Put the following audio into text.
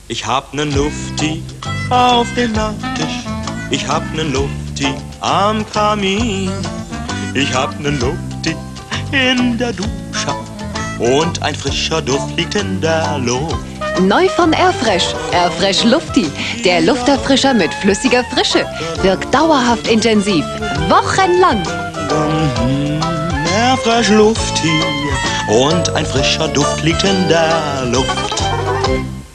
Ich hab nen Lufti auf dem Nachttisch, ich hab nen Lufti am Kamin, ich hab nen Lufti in der Dusche und ein frischer Duft liegt in der Luft. Neu von Airfresh. Airfresh Lufti. Der Lufterfrischer mit flüssiger Frische. Wirkt dauerhaft intensiv. Wochenlang. Airfresh Lufti und ein frischer Duft liegt in der Luft.